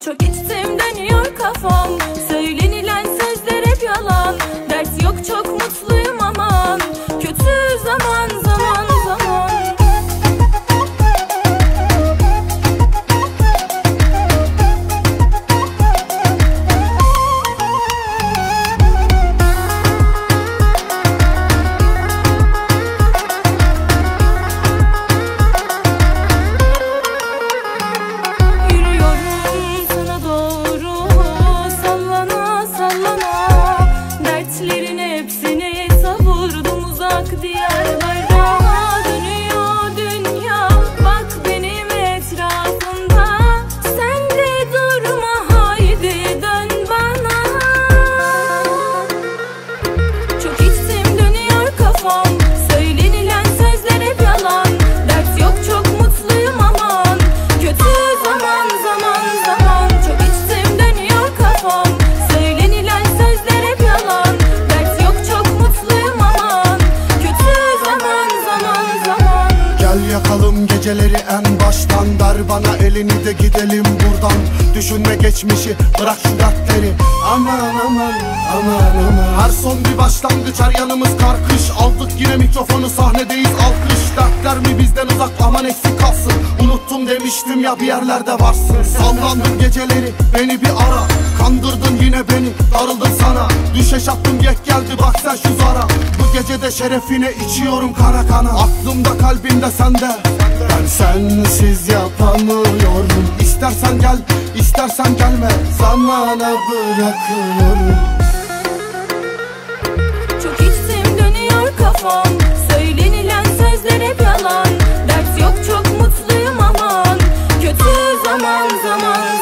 Çok içtim dönüyor kafam, söylenilen sözler hep yalan. Dert yok çok mutluyum aman, kötü zaman zaman zaman. Yakalım geceleri en baştan, ver bana elini de gidelim buradan. Düşünme geçmişi, bırak şu dertleri. Aman aman aman aman. Her son bir başlangıç, her yanımız karkış. Aldık yine mikrofonu, sahnedeyiz alkış. Dertler mi bizden uzak, aman eksik kalsın. Unuttum demiştim ya, bir yerlerde varsın. Sallandım geceleri, beni bir ara. Kandırdın yine beni, darıldım sana. Düşeş attım, yek geldi bak sen şu zara. Bu gecede şerefine içiyorum kana kana. Aklımda kalbimde sende, ben sensiz yapamıyorum. İstersen gel, istersen gelme, zamana bırakıyorum. Çok içtim dönüyor kafam, söylenilen sözler hep yalan. Dert yok çok mutluyum aman, kötü zaman zaman.